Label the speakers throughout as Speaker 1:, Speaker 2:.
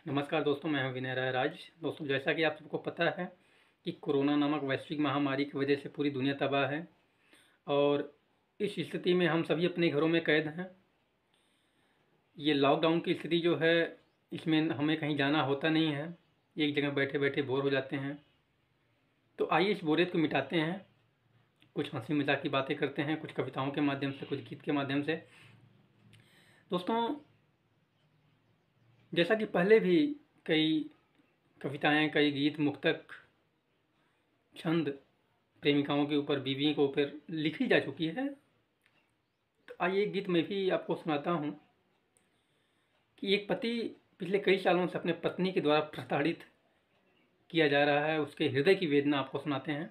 Speaker 1: नमस्कार दोस्तों, मैं हूं विनय राय राज। दोस्तों, जैसा कि आप सबको पता है कि कोरोना नामक वैश्विक महामारी की वजह से पूरी दुनिया तबाह है और इस स्थिति में हम सभी अपने घरों में कैद हैं। ये लॉकडाउन की स्थिति जो है, इसमें हमें कहीं जाना होता नहीं है, एक जगह बैठे बैठे बोर हो जाते हैं। तो आइए इस बोरियत को मिटाते हैं, कुछ हंसी मजाक की बातें करते हैं, कुछ कविताओं के माध्यम से, कुछ गीत के माध्यम से। दोस्तों, जैसा कि पहले भी कई कविताएं, कई गीत, मुक्तक, छंद प्रेमिकाओं के ऊपर, बीवियों के ऊपर लिखी जा चुकी है। तो आइए एक गीत मैं भी आपको सुनाता हूँ कि एक पति पिछले कई सालों से अपने पत्नी के द्वारा प्रताड़ित किया जा रहा है, उसके हृदय की वेदना आपको सुनाते हैं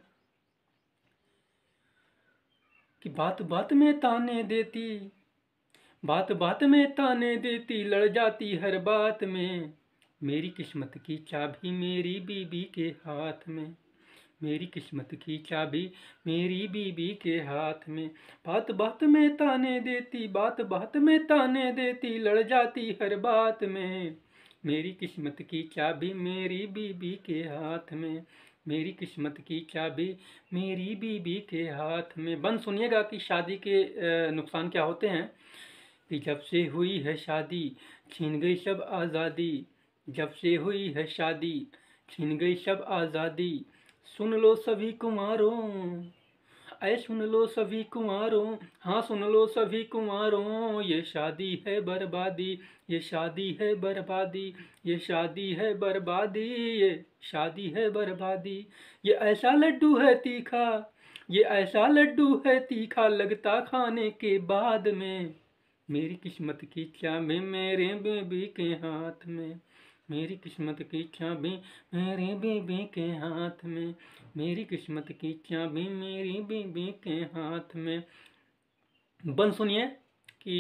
Speaker 1: कि बात बात में ताने देती, बात बात में ताने देती, लड़ जाती हर बात में। मेरी किस्मत की चाबी मेरी बीबी के हाथ में, मेरी किस्मत की चाबी मेरी बीबी के हाथ में। बात बात में ताने देती, बात बात में ताने देती, लड़ जाती हर बात में। मेरी किस्मत की चाबी मेरी बीबी के हाथ में, मेरी किस्मत की चाबी मेरी बीबी के हाथ में। बंद सुनिएगा कि शादी के नुकसान क्या होते हैं। कि जब से हुई है शादी छीन गई सब आज़ादी, जब से हुई है शादी छीन गई सब आज़ादी। सुन लो सभी कुमारों, ऐ सुन लो सभी कुमारों, हाँ सुन लो सभी कुमारों, ये शादी है बर्बादी, ये शादी है बर्बादी, ये शादी है बर्बादी, ये शादी है बर्बादी। ये ऐसा लड्डू है तीखा, ये ऐसा लड्डू है तीखा, लगता खाने के बाद में। मेरी किस्मत की चाबी मेरे बेबी के हाथ में, मेरी किस्मत की चाबी मेरी बीबी के हाथ में, मेरी किस्मत की चाबी मेरी बीबी के हाथ में। बंद सुनिए कि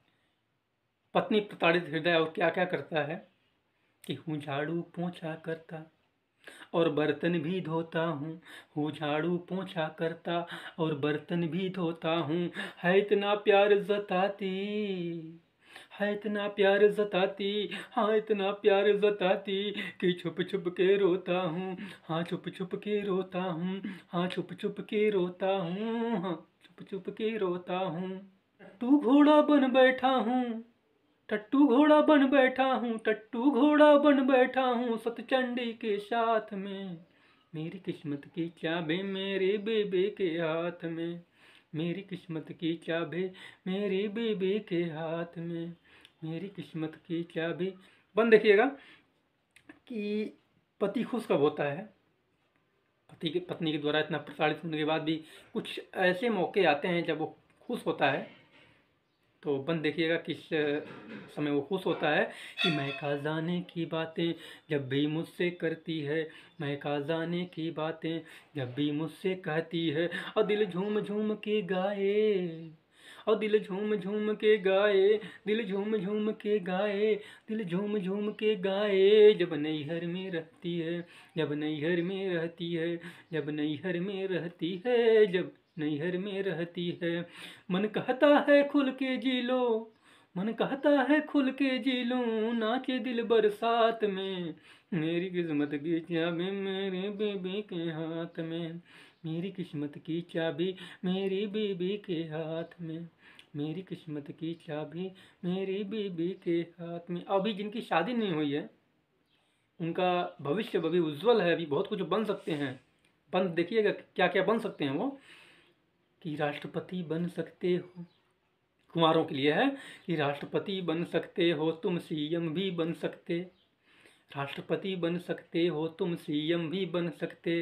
Speaker 1: पत्नी प्रताड़ित हृदय और क्या क्या करता है। कि हूँ झाड़ू पोंछा करता और बर्तन भी धोता हूँ झाड़ू पोंछा करता और बर्तन भी धोता हूँ। है इतना प्यार जताती, है इतना प्यार जताती, हाँ इतना प्यार जताती, कि छुप छुप के रोता हूँ, हाँ छुप छुप के रोता हूँ, हाँ छुप छुप के रोता हूँ, हाँ छुप छुप के रोता हूँ। तू घोड़ा बन बैठा हूँ, टट्टू घोड़ा बन बैठा हूँ, टट्टू घोड़ा बन बैठा हूँ, सतचंडी के साथ में। मेरी किस्मत की चाबी मेरे बेबे के हाथ में, मेरी किस्मत की चाबी मेरी बेबे के हाथ में, मेरी किस्मत की चाबी। बंद देखिएगा कि पति खुश कब होता है। पत्नी के द्वारा इतना प्रताड़ित होने के बाद भी कुछ ऐसे मौके आते हैं जब वो खुश होता है। तो बंद देखिएगा किस समय वो खुश होता है। कि मैं खा जाने की बातें जब भी मुझसे करती है, मैं खा जाने की बातें जब भी मुझसे कहती है, और दिल झूम झूम के गाए, और दिल झूम झूम के गाए, दिल झूम झूम के गाए, दिल झूम झूम के गाए। जब नैहर में रहती है, जब नैहर में रहती है, जब नैहर में रहती है, जब नैहर में रहती है। मन कहता है खुल के जी लो, मन कहता है खुल के जी लूं, नाचे दिल बरसात में। मेरी किस्मत की चाबी मेरी बीबी के हाथ में, मेरी किस्मत की चाबी मेरी बीबी के हाथ में, मेरी किस्मत की चाबी मेरी बीबी के हाथ में। अभी जिनकी शादी नहीं हुई है उनका भविष्य अभी उज्जवल है, अभी बहुत कुछ बन सकते हैं। बन देखिएगा क्या क्या बन सकते हैं वो। कि राष्ट्रपति बन सकते हो, कुंवारों के लिए है। कि राष्ट्रपति बन सकते हो तुम, सीएम भी बन सकते, राष्ट्रपति बन सकते हो तुम, सीएम भी बन सकते।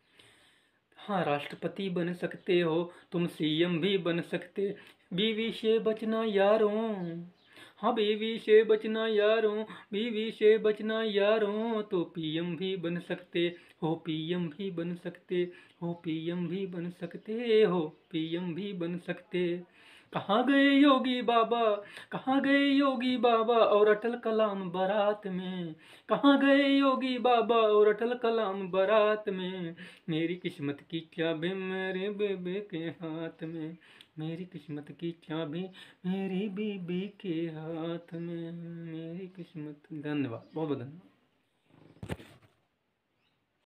Speaker 1: हाँ राष्ट्रपति बन सकते हो तुम, सीएम भी बन सकते। बीवी से बचना यारों, हाँ बीवी से बचना यारों, बीवी से बचना यारों, तो पीएम भी बन सकते हो, पीएम भी बन सकते हो, पीएम भी बन सकते हो, पीएम भी बन सकते। कहाँ गए योगी बाबा, कहाँ गए योगी बाबा और अटल कलाम बारात में, कहाँ गए योगी बाबा और अटल कलाम बारात में। मेरी किस्मत की चाबी मेरे बेबे के हाथ में, मेरी किस्मत की चाबी मेरी बीबी के हाथ में, मेरी किस्मत। धन्यवाद, बहुत बहुत धन्यवाद।